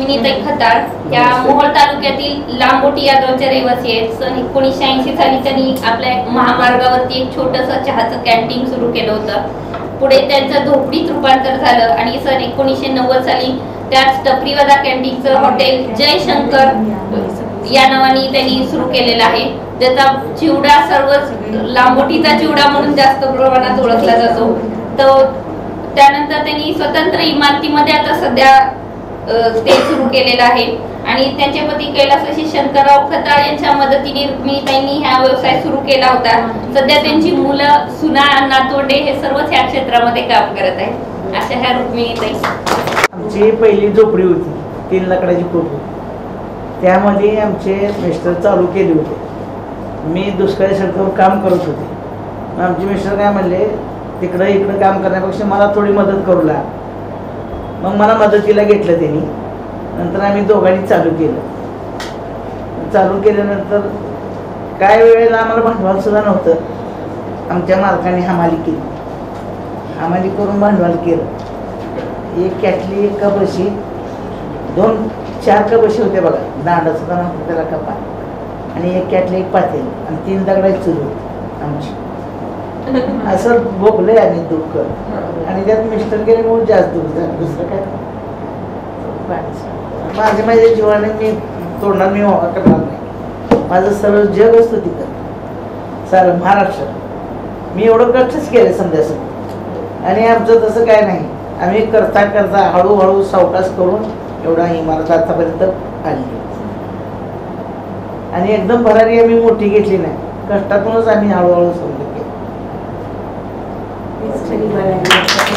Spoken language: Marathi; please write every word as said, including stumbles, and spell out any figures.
रुक्मिणीताई खताळ या मोहोळ तालुक्यातील लांबोटी या गावच्या रहिवासी आहेत. सन एकोणीसशे ऐंशी साली त्यांनी आपल्या महामार्गावरती एक छोटंसं चहाचं कॅन्टीन सुरू केलं होतं. पुढे त्यांचं झोपडीत रूपांतर झालं आणि सन एकोणीसशे नव्वद साली त्याच टपरीवाला कॅन्टीनचं हॉटेल जयशंकर या नावाने त्यांनी सुरू केलेलं आहे. ज्याचा चिवडा सर्वच लांबोटीचा चिवडा म्हणून जास्त प्रमाणात ओळखला जातो. तो त्यानंतर त्यांनी स्वतंत्र इमारतीमध्ये आता सध्या ते सुरू केलेलं आहे आणि त्यांचे पती कैलासवासी शंकरराव खताळ यांच्या मदतीने रुक्मिणीताईंनी हा व्यवसाय सुरू केला होता. सध्या त्यांची मुलं सुना नातवंडे हे सर्वच या क्षेत्रामध्ये काम करत आहेत. अशा ह्या रुक्मिणीताई. आमची पहिली झोपडी होती तीन लाकडाची कोपरी, त्यामध्ये आमचे मिस्टर चालू केले होते. मी दुष्काळी सडकावर काम करत होते. आमचे मिस्टर काय म्हणले, तिकडं इकडं काम करण्यापेक्षा मला थोडी मदत करू लाग. मग मला मदतीला घेतलं त्यांनी. नंतर आम्ही दोघांनी चालू केलं. चालू केल्यानंतर काय वेळेला आम्हाला भांडवल सुद्धा नव्हतं. आमच्या मालकाने हमाली केली. हमाली करून भांडवल केलं. एक कॅटली, एक कपशी, दोन चार कपशी होते बघा, दांडा सुद्धा नव्हतं त्याला कपा, आणि एक कॅटली, एक पातेल, आणि तीन दगडाची चूल होती आमची. असं भोगलंय आम्ही दुःख. आणि त्यात मिस्टर गेल्यामुळे जास्त दुःख झालं. दुसरं काय माझ्या माझ्या जीवाने मी तोडणार, मी वावा करणार नाही. माझं सर्व जग असतं तिथं, सारं महाराष्ट्र. मी एवढं कष्टच केलं समजा. आणि आमचं तसं काय नाही. आम्ही करता करता हळूहळू सावकाश करून एवढा इमारत आतापर्यंत आली. आणि एकदम भरारी आम्ही मोठी घेतली नाही. कष्टातूनच आम्ही हळूहळू समजून घेतली.